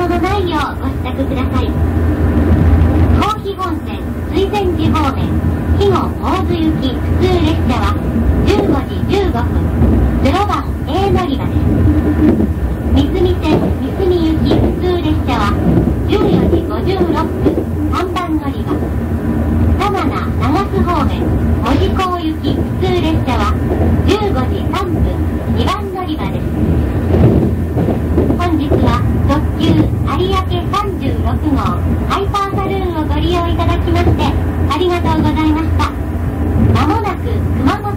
物のないようご支度ください。豊肥本線水前寺方面肥後大津行き普通列車は15時15分0番 A 乗り場です。三角線三角行き普通列車は14時56分3番乗り場。玉名長洲方面門司港行き普通列車は15時3分2番乗り場です。本日は特急有明36号ハイパーサルーンをご利用いただきましてありがとうございました。まもなく熊本